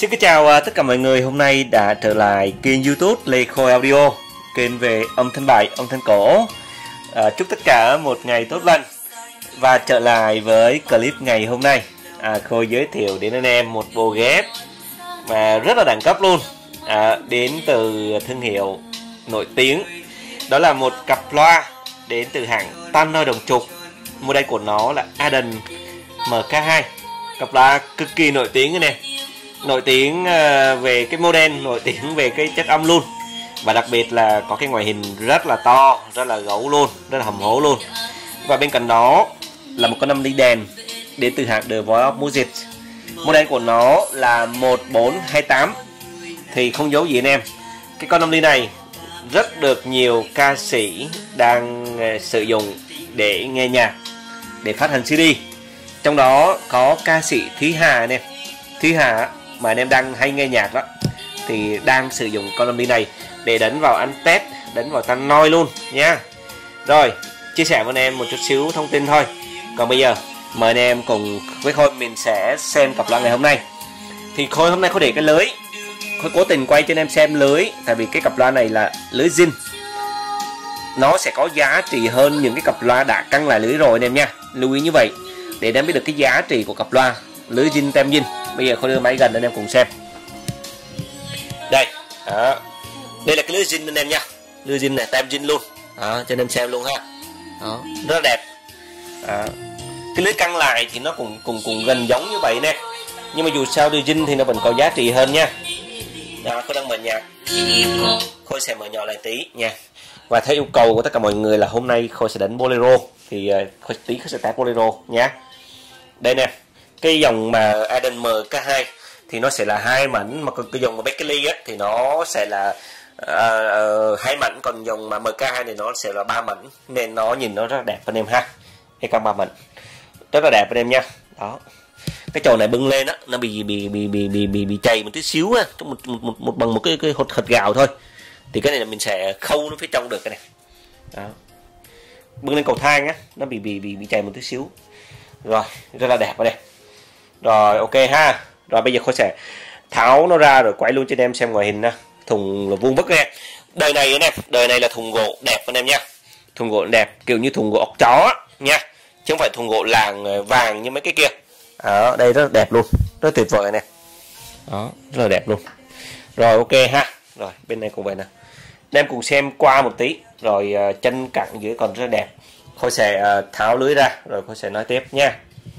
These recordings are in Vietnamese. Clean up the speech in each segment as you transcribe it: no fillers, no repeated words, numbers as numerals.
Xin kính chào tất cả mọi người. Hôm nay đã trở lại kênh YouTube Lê Khôi Audio, kênh về âm thanh bài, âm thanh cổ. Chúc tất cả một ngày tốt lành. Và trở lại với clip ngày hôm nay, Khôi giới thiệu đến anh em một bộ ghép mà rất là đẳng cấp luôn, đến từ thương hiệu nổi tiếng. Đó là một cặp loa đến từ hãng Tannoy đồng trục. Model của nó là Aden MK2. Cặp loa cực kỳ nổi tiếng này, nổi tiếng về cái model, nổi tiếng về cái chất âm luôn, và đặc biệt là có cái ngoại hình rất là to, rất là gấu luôn, rất là hầm hố luôn. Và bên cạnh đó là một con âm ly đèn đến từ hãng The Voice of Music. Model của nó là 1428. Thì không giấu gì anh em, cái con âm ly này rất được nhiều ca sĩ đang sử dụng để nghe nhạc, để phát hành CD. Trong đó có ca sĩ Thúy Hà anh em. Thúy Hà mà anh em đang hay nghe nhạc đó thì đang sử dụng con âm ly này để đánh vào anh test, đánh vào Tannoy luôn nha. Rồi, chia sẻ với anh em một chút xíu thông tin thôi. Còn bây giờ mời anh em cùng với Khôi mình sẽ xem cặp loa ngày hôm nay. Thì Khôi hôm nay có để cái lưới, Khôi cố tình quay cho anh em xem lưới, tại vì cái cặp loa này là lưới zin, nó sẽ có giá trị hơn những cái cặp loa đã căng lại lưới rồi anh em nha. Lưu ý như vậy để anh em biết được cái giá trị của cặp loa lưới zin tem zin. Bây giờ Khôi đưa máy gần anh em cùng xem. Đây, đây là cái lưới zin anh em nha, lưới zin này, tem zin luôn, cho anh em xem luôn ha. Đó, rất là đẹp. Cái lưới căng lại thì nó cũng gần giống như vậy nè, nhưng mà dù sao lưới zin thì nó vẫn có giá trị hơn nha. Đó, Khôi đang mở nhạc, Khôi sẽ mở nhỏ lại tí nha. Và theo yêu cầu của tất cả mọi người là hôm nay Khôi sẽ đánh bolero, thì Khôi sẽ test bolero nhé. Đây nè, cái dòng mà Aden MK2 thì nó sẽ là 2 mảnh, mà cái dòng mà Beckley á thì nó sẽ là 2 mảnh, còn dòng mà MK2 thì nó sẽ là 3 mảnh, nên nó nhìn nó rất là đẹp anh em ha. Cái con 3 mảnh rất là đẹp anh em nha. Đó, cái chầu này bưng lên á nó bị chày một tí xíu á, bằng một cái hột gạo thôi, thì cái này là mình sẽ khâu nó phía trong được cái này. Đó, bưng lên cầu thang á nó bị chày một tí xíu. Rồi, rất là đẹp ở đây. Rồi, ok ha. Rồi bây giờ Khôi sẽ tháo nó ra rồi quay luôn cho anh em xem ngoại hình nè. Thùng là vuông vức nha. Đời này anh em, đời này là thùng gỗ đẹp anh em nha. Thùng gỗ đẹp kiểu như thùng gỗ ốc chó nha, chứ không phải thùng gỗ làng vàng như mấy cái kia. Đó, đây rất là đẹp luôn, rất tuyệt vời này. Đó, rất là đẹp luôn. Rồi ok ha. Rồi bên này cũng vậy nè. Anh em cùng xem qua một tí. Rồi chân cẳng dưới còn rất là đẹp. Khôi sẽ tháo lưới ra rồi Khôi sẽ nói tiếp nha.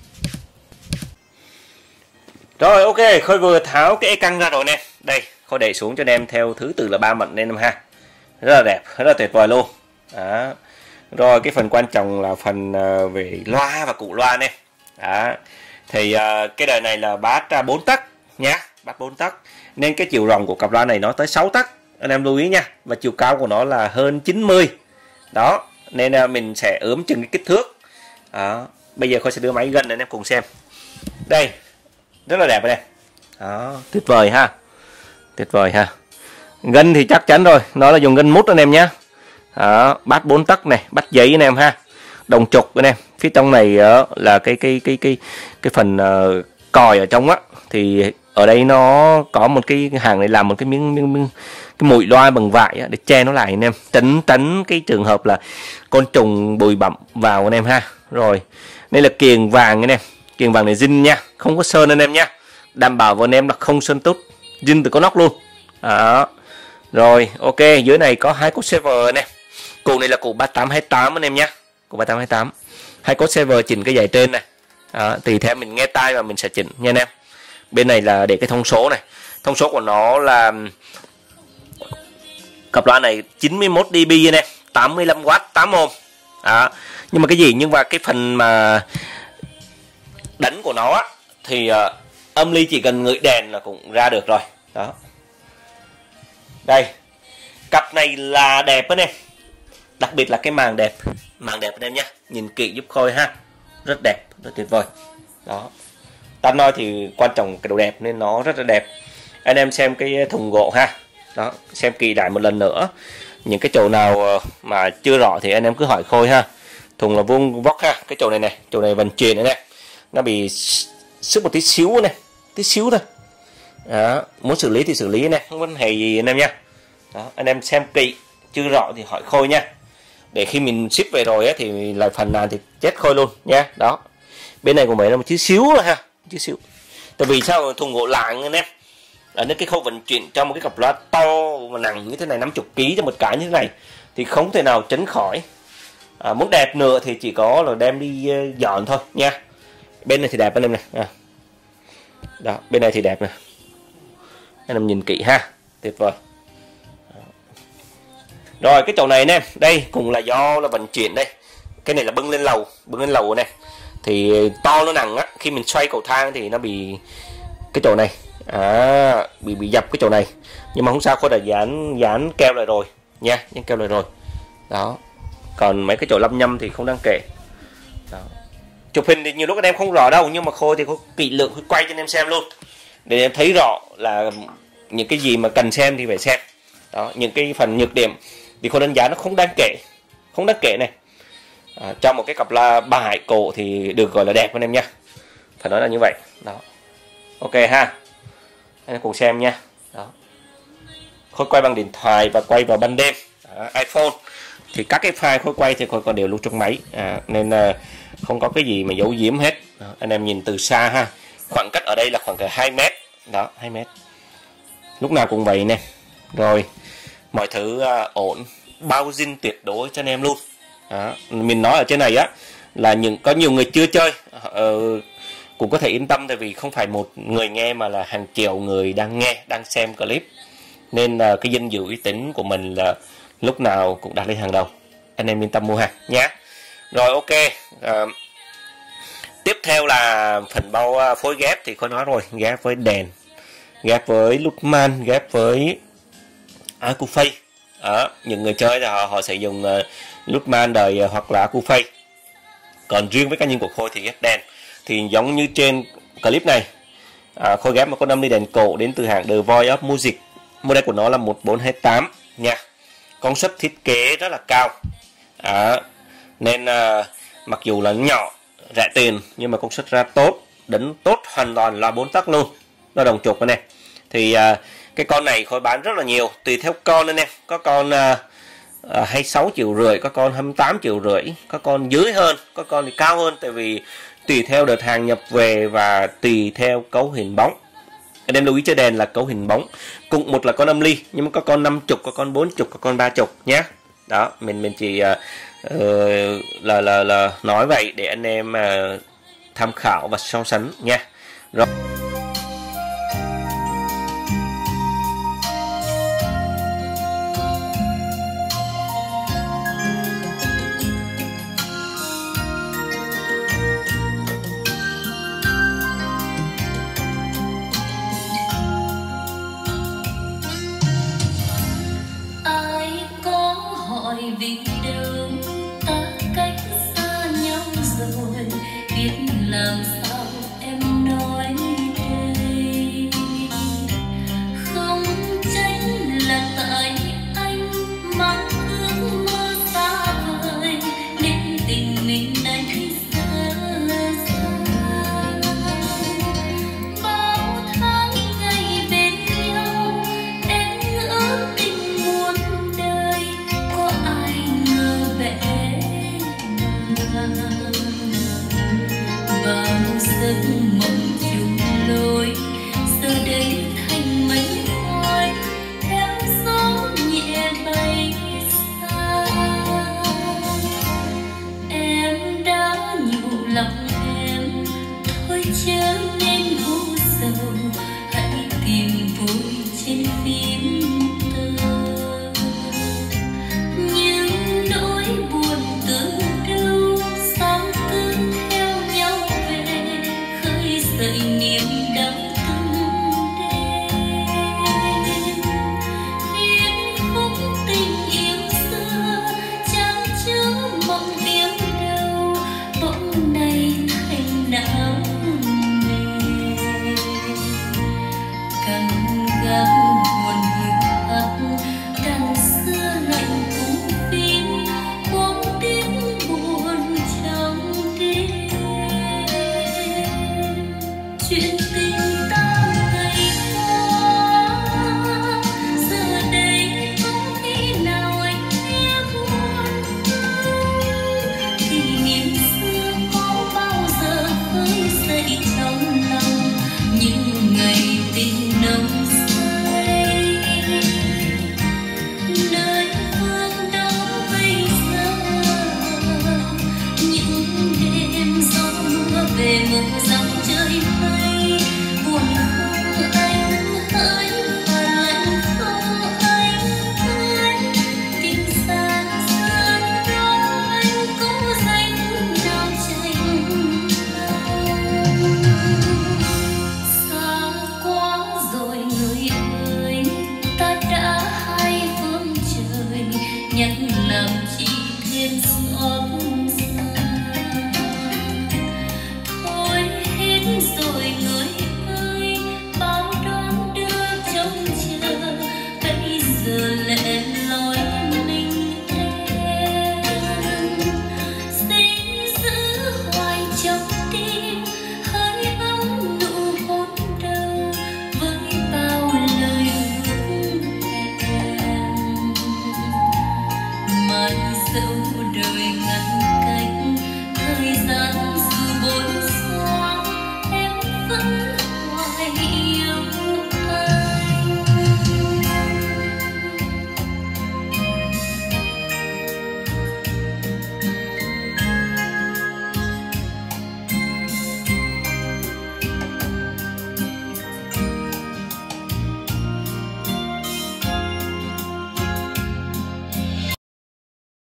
Rồi ok, Khôi vừa tháo cái căng ra rồi nè. Đây, Khôi đẩy xuống cho anh em theo thứ tự là 3 mảnh nên em ha. Rất là đẹp, rất là tuyệt vời luôn. Đó. Rồi cái phần quan trọng là phần về loa và cụ loa nè. Đó. Thì cái đời này là bass 4 tấc nhá, bass 4 tấc. Nên cái chiều rộng của cặp loa này nó tới 6 tấc. Anh em lưu ý nha. Và chiều cao của nó là hơn 90. Đó, nên mình sẽ ướm chừng cái kích thước. Đó. Bây giờ Khôi sẽ đưa máy gần để anh em cùng xem. Đây, rất là đẹp đây. Đó, tuyệt vời ha. Tuyệt vời ha. Gân thì chắc chắn rồi, nó là dùng gân mút anh em nhé. Đó, bass 4 tấc này, bass giấy anh em ha. Đồng trục anh em. Phía trong này là cái phần còi ở trong á, thì ở đây nó có một cái hàng này làm một cái miếng cái mũi loa bằng vải để che nó lại anh em, tránh cái trường hợp là côn trùng bụi bặm vào anh em ha. Rồi đây là kiềng vàng anh em, kiềng vàng này zin nha, không có sơn anh em nha, đảm bảo với anh em là không sơn tút, zin từ có nóc luôn. Đó. Rồi ok, dưới này có 2 cốt server anh em. Cụ này là cụ 3828 anh em nhé, cụ 3828, 2 cốt server chỉnh cái dãy trên này. Đó, tùy theo mình nghe tai mà mình sẽ chỉnh nha anh em. Bên này là để cái thông số này, thông số của nó là cặp loa này 91 dB anh em, 85W 8 ohm. Đó. Nhưng mà cái gì, nhưng mà cái phần mà đánh của nó á, thì âm ly chỉ cần ngửi đèn là cũng ra được rồi. Đó. Đây, cặp này là đẹp anh em, đặc biệt là cái màng đẹp anh em nhé, nhìn kỹ giúp Khôi ha, rất đẹp, rất tuyệt vời. Đó, Tannoy thì quan trọng cái độ đẹp nên nó rất là đẹp. Anh em xem cái thùng gỗ ha. Đó, xem kỳ lại một lần nữa. Những cái chỗ nào mà chưa rõ thì anh em cứ hỏi Khôi ha. Thùng là vuông vóc ha. Cái chỗ này chỗ này vận chuyển này, nó bị sức một tí xíu này, tí xíu thôi. Đó, muốn xử lý thì xử lý này, không vấn đề gì anh em nha. Đó, anh em xem kỹ chưa rõ thì hỏi Khôi nha, để khi mình ship về rồi á, thì lại phần nào thì chết Khôi luôn nha. Đó, bên này của mình là một chút xíu thôi ha, chút xíu. Tại vì sao thùng gỗ lạng anh em, ở nên cái khâu vận chuyển trong một cái cặp loa to mà nặng như thế này, 50 kg cho một cái như thế này thì không thể nào tránh khỏi. Muốn đẹp nữa thì chỉ có là đem đi dọn thôi nha. Bên này thì đẹp anh em này. Đó, bên này thì đẹp nè, anh em nhìn kỹ ha, tuyệt vời. Rồi cái chậu này nè, đây cũng là do là vận chuyển đây. Cái này là bưng lên lầu này. Thì to nó nặng á, khi mình xoay cầu thang thì nó bị cái chậu này bị dập cái chậu này. Nhưng mà không sao, Khôi đã dán keo lại rồi nha, dán keo lại rồi. Đó. Còn mấy cái chậu lăm nhăm thì không đáng kể. Đó. Chụp hình thì nhiều lúc anh em không rõ đâu, nhưng mà Khôi thì có kỹ lưỡng quay cho anh em xem luôn, để em thấy rõ là những cái gì mà cần xem thì phải xem. Đó, những cái phần nhược điểm thì Khôi đánh giá nó không đáng kể này. Trong một cái cặp là ba hải cổ thì được gọi là đẹp anh em nha, phải nói là như vậy. Đó, ok ha, anh em cùng xem nha. Đó, Khôi quay bằng điện thoại và quay vào ban đêm. iPhone thì các cái file Khôi quay thì Khôi còn đều lưu trong máy, nên không có cái gì mà giấu giếm hết. Đó, anh em nhìn từ xa ha, khoảng cách ở đây là khoảng 2 mét. Đó, 2 mét, lúc nào cũng vậy nè. Rồi mọi thứ ổn, bao zin tuyệt đối cho anh em luôn. Đó, mình nói ở trên này á là có nhiều người chưa chơi cũng có thể yên tâm, tại vì không phải một người nghe mà là hàng triệu người đang nghe, đang xem clip, nên cái danh dự uy tín của mình là lúc nào cũng đặt lên hàng đầu. Anh em yên tâm mua hàng nhé. Rồi ok, tiếp theo là phần bao phối ghép thì có nói rồi, ghép với đèn, ghép với Lutman, ghép với Acufay. Những người chơi thì họ sẽ dùng Lutman đời hoặc là Acufay. Còn riêng với cá nhân của Khôi thì ghép đèn thì giống như trên clip này. Khôi ghép một con âm ly đèn cổ đến từ hãng The Voice of Music, model của nó là 1428 nha. Công suất thiết kế rất là cao, nên mặc dù là nhỏ rẻ tiền nhưng mà công suất ra tốt, đánh tốt, hoàn toàn là 4 tấc luôn, nó đồng trục này. Thì cái con này Khôi bán rất là nhiều, tùy theo con anh em. Có con 26,5 triệu, có con 28,5 triệu, có con dưới hơn, có con thì cao hơn, tại vì tùy theo đợt hàng nhập về và tùy theo cấu hình bóng. Anh em lưu ý chơi đèn là cấu hình bóng, cùng một là con âm ly, nhưng mà có con 50, có con 40, có con 30 nhé. Đó, mình chỉ là nói vậy để anh em tham khảo và so sánh nha. Rồi. Vì đâu ta cách xa nhau rồi, biết làm sao em nói. ngày tình nồng